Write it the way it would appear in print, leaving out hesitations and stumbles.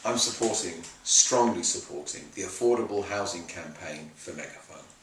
I'm strongly supporting the affordable housing campaign for Megaphone.